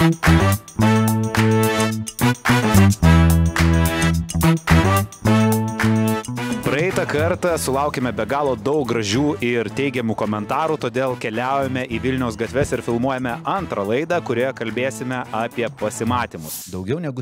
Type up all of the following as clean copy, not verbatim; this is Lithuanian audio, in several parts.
Praeitą kartą sulaukėme be galo daug gražių ir teigiamų komentarų, todėl keliaujame į Vilniaus gatves ir filmuojame antrą laidą, kurioje kalbėsime apie pasimatymus. Daugiau negu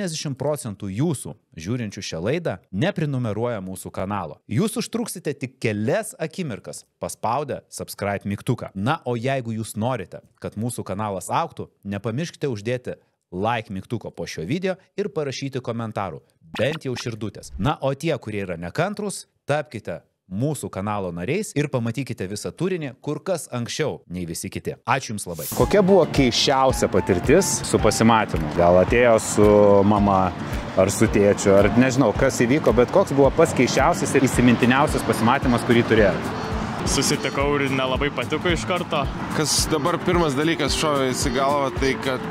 70% jūsų, žiūrinčių šią laidą, neprinumeruoja mūsų kanalo. Jūs užtruksite tik kelias akimirkas paspaudę subscribe mygtuką. Na, o jeigu jūs norite, kad mūsų kanalas augtų, nepamirškite uždėti like mygtuko po šio video ir parašyti komentarų, bent jau širdutės. Na, o tie, kurie yra nekantrus, tapkite mūsų kanalo nariais ir pamatykite visą turinį kur kas anksčiau nei visi kiti. Ačiū Jums labai. Kokia buvo keisčiausia patirtis su pasimatymu? Gal atėjo su mama ar su tėčiu, ar nežinau, kas įvyko, bet koks buvo pats keisčiausias ir įsimintiniausias pasimatymas, kurį turėjote? Susitikau ir nelabai patiko iš karto. Kas dabar pirmas dalykas šovė į galvą, tai kad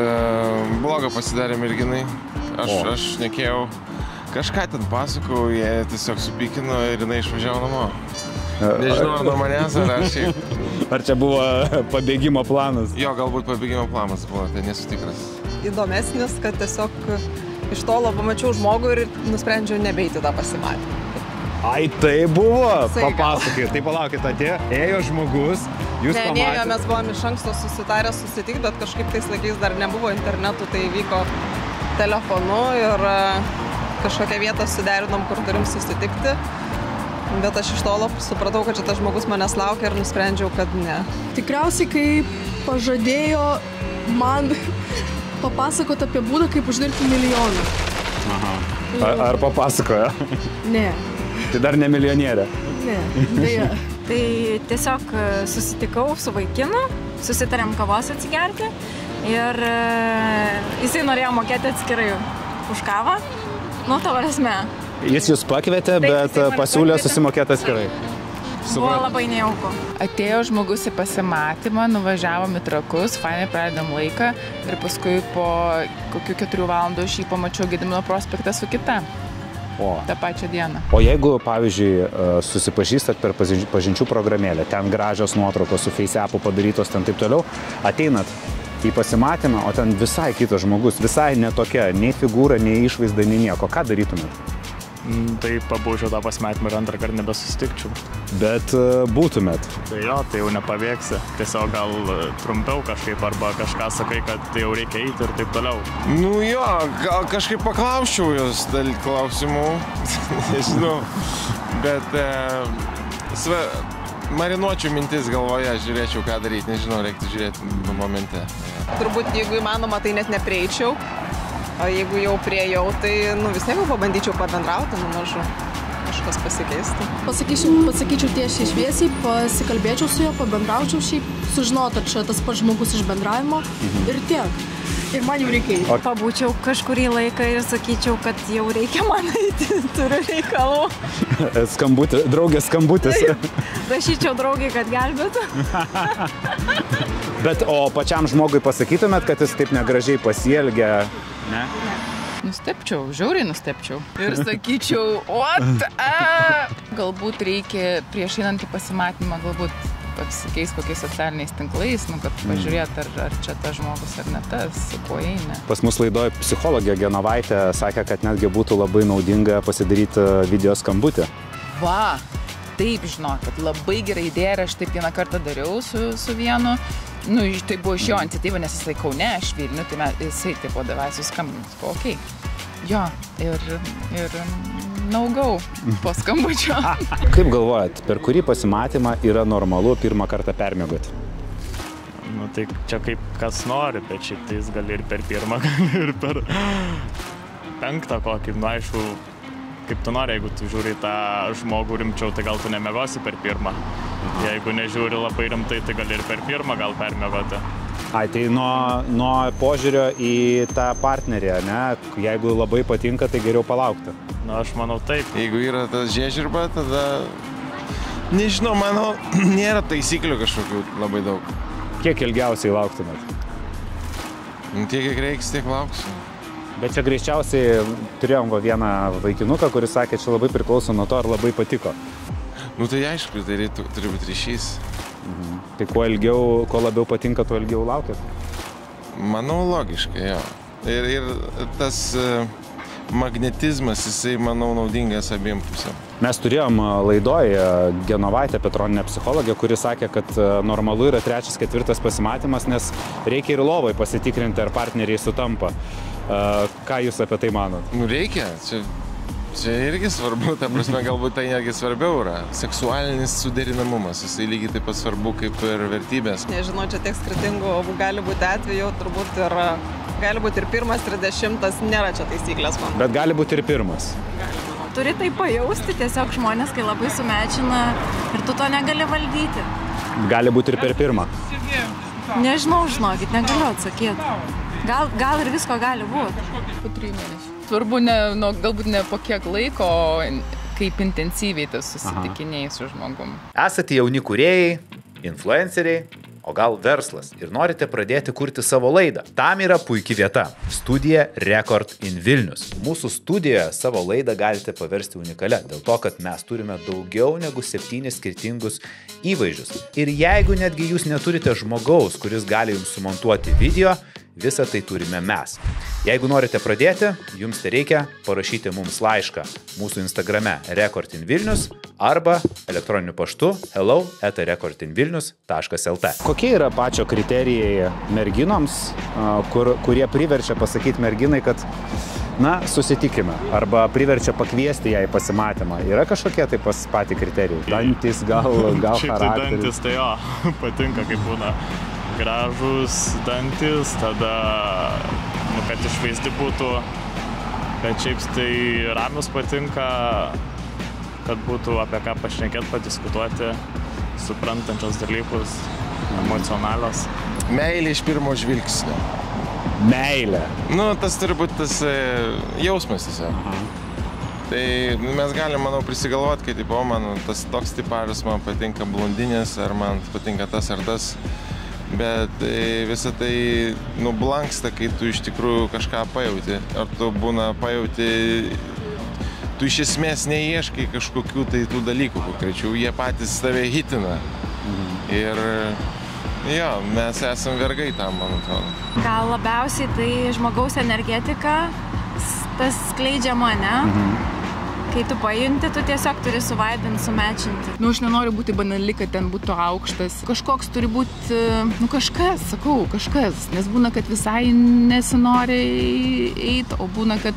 blogą pasidarė merginai. Aš nekėjau, kažką ten pasakau, jie tiesiog supykino ir jinai išvažiavo namo. Nežinau, ar nuo manęs, ar šiaip. Ar čia buvo pabėgimo planas? Jo, galbūt pabėgimo planas buvo, tai nesu tikras. Įdomesnis, kad tiesiog iš tolo pamačiau žmogų ir nusprendžiau nebeiti tą pasimatymą. Ai, tai buvo? Papasakokit, tai palaukit, atėjo, ėjo žmogus, jūs pamatėte. Ne, mes buvom iš anksto susitarę susitikti, bet kažkaip tais laikais dar nebuvo internetų, tai vyko telefonu ir kažkokią vietą suderinom, kur turim susitikti. Bet aš iš tolo supratau, kad šitas žmogus manęs laukia ir nusprendžiau, kad ne. Tikriausiai, kai pažadėjo man papasakoti apie būdą, kaip uždirbti milijoną. Aha. Ar papasakojo? Ne. Tai dar ne milijonierė? Ne, dėja. Tai tiesiog susitikau su vaikinu, susitarėm kavos atsigerti ir jisai norėjo mokėti atskirai už kavą, nu to prasme. Jis jūs pakvietė, bet pasiūlė susimokėti atskirai. Buvo labai nejauku. Atėjo žmogus į pasimatymą, nuvažiavom į Trakus, fainai praleidom laiką ir paskui po kokių 4 valandų aš jį pamačiau Gedimino prospekte su kita. tą pačią dieną. O jeigu, pavyzdžiui, susipažįstat per pažinčių programėlę, ten gražios nuotraukos su FaceAppu padarytos, ten taip toliau, ateinat į pasimatymą, o ten visai kitas žmogus, visai netokia, nei figūra, nei išvaizda, nei nieko. Ką darytumėt? Tai pabūčiau tą pasimatymą ir antrą kartą nebesusitikčiau. Bet būtumėt? Tai jo, tai jau nepavėksi. Tiesiog gal trumpiau kažkaip arba kažką sakai, kad jau reikia eiti ir taip toliau. Nu jo, gal kažkaip paklausčiau jos dėl klausimų, nežinau, bet marinuočiau mintis galvoje, žiūrėčiau, ką daryti, nežinau, reiktų žiūrėti momente. Turbūt, jeigu įmanoma, tai net neprieičiau. O jeigu jau priejau, tai vis tiek jau pabandyčiau pabendrauti, mažu kažkas pasikeistų. Pasakyčiau tiesiai šviesiai, pasikalbėčiau su juo, pabendraučiau šiaip, sužinot, ar čia tas pats žmogus iš bendravimo ir tiek. Ir man jau reikia eiti. Pabūčiau kažkurį laiką ir sakyčiau, kad jau reikia man eiti, turiu reikalų. Skambutis, draugės skambutis. Rašyčiau draugiai, kad gelbėtų. Bet o pačiam žmogui pasakytumėt, kad jis taip negražiai pasielgia? Ne? Nustepčiau, žiauriai nustepčiau. Ir sakyčiau, galbūt reikia prieš einant į pasimatymą, galbūt pasikeis kokiais socialiniais tinklais, kad pažiūrėt, ar čia tas žmogus ar ne tas, su kuo eina. Pas mus laidoje psichologė Genovaitė sakė, kad netgi būtų labai naudinga pasidaryti video skambutį. Va, taip žinokit, labai gera idėja ir aš taip vieną kartą dariau su vienu. Tai buvo iš jo iniciatyva, nes jis laikau, ne, aš Vilnių, tai jisai taip davai suskambinti. Okei. Jo, ir naugau po skambučio. Kaip galvojat, per kurį pasimatymą yra normalu pirmą kartą permiegoti? Tai čia kaip kas nori, bet šitais gali ir per pirmą, gali ir per penktą kokį, aišku, kaip tu nori, jeigu tu žiūri tą žmogų rimčiau, tai gal tu nemiegosi per pirmą. Jeigu nežiūri labai rimtai, tai gali ir per pirmą gal permiegoti. Ai, tai nuo požiūrio į tą partnerį, ne? Jeigu labai patinka, tai geriau palaukti. Aš manau taip. Jeigu yra tas žiežirba, tada... Nežinau, manau, nėra taisyklių kažkokių labai daug. Kiek ilgiausiai lauktumėt? Tiek, kiek reiks, tiek lauksiu. Bet čia greičiausiai turėjom vieną vaikinuką, kuris sakė, čia labai priklauso nuo to, ar labai patiko. Tai aišku, tai turi būti ryšys. Tai kuo labiau patinka, tuo ilgiau laukit? Manau, logiškai, jo. Ir tas magnetizmas, jisai, manau, naudingas abiem pusėm. Mes turėjom laidoje Genovaitę Petroninę psichologę, kuri sakė, kad normalu yra 3-4 pasimatymas, nes reikia ir lovai pasitikrinti, ar partneriai sutampa. Ką jūs apie tai manot? Nu, reikia. Čia irgi svarbu, ta prasme, galbūt tai netgi svarbiau yra. Seksualinis suderinamumas, jisai lygiai taip pat svarbu kaip ir vertybės. Nežinau, čia tiek skirtingų gali būti atvejų, turbūt ir gali būti ir 1 ir 10, nėra čia taisyklės man. Bet gali būti ir 1. Turi tai pajausti, tiesiog žmonės, kai labai sumečina ir tu to negali valdyti. Gali būti ir per 1. Nežinau, žinokit, negaliu atsakyti. Gal ir visko gali būti. Po 3 mėnesių. Svarbu, galbūt ne po kiek laiko, kaip intensyviai tas susitikinėjai su žmogum. Esate jauni kūrėjai, influenceriai, o gal verslas ir norite pradėti kurti savo laidą. Tam yra puikia vieta – studija Record in Vilnius. Mūsų studijoje savo laidą galite paversti unikalią, dėl to, kad mes turime daugiau negu 7 skirtingus įvaizdžius. Ir jeigu netgi jūs neturite žmogaus, kuris gali jums sumontuoti video, visą tai turime mes. Jeigu norite pradėti, jums tai reikia parašyti mums laišką mūsų Instagrame Record in Vilnius arba elektroniniu paštu hello@recordinvilnius.lt. Kokie yra pačio kriterijai merginoms, kurie priverčia pasakyti merginai, kad susitikime, arba priverčia pakviesti ją į pasimatymą? Yra kažkokie tai pas patį kriterijai? Dantis, gal charakteris? Dantis tai jo, patinka, kaip būna gražus dantis, tada, kad išvaizdi būtų, bet šiaip tai ramius patinka, kad būtų apie ką pašnekėti, padiskutuoti, suprantančios dalykus, emocionalios. Meilė iš pirmo žvilgsnio. Meilė. Tas turi būti tas jausmas tiesiog. Tai mes galim, manau, prisigalvoti, kad man tas toks tipažas, man patinka blondinės, ar man patinka tas ar tas. Bet visą tai nublanksta, kai tu iš tikrųjų kažką pajauti. Ar tu pajauti, tu iš esmės neieškai kažkokių tai tų dalykų konkrečių, jie patys tave hitina. Ir jo, mes esam vergai tam, man atrodo. Gal labiausiai tai žmogaus energetika, tas skleidžia mane. Kai tu pajunti, tu tiesiog turi suvaibinti, sumečinti. Aš nenoriu būti banali, kad ten būtų aukštas. Kažkoks turi būti, kažkas, sakau, kažkas. Nes būna, kad visai nesinori eiti, o būna, kad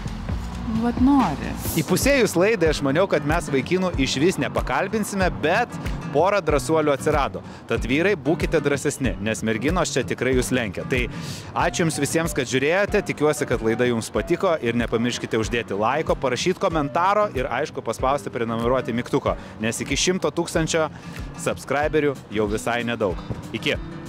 nori. Įpusėjus laidai aš maniau, kad mes vaikinų iš vis nepakalbinsime, bet porą drąsuolių atsirado. Tad vyrai, būkite drąsesni, nes merginos čia tikrai jūs lenkia. Tai ačiū jums visiems, kad žiūrėjote, tikiuosi, kad laida jums patiko ir nepamirškite uždėti laiko, parašyti komentaro ir aišku paspausti prenumeruoti mygtuko, nes iki 100 000 subscriberių jau visai nedaug. Iki!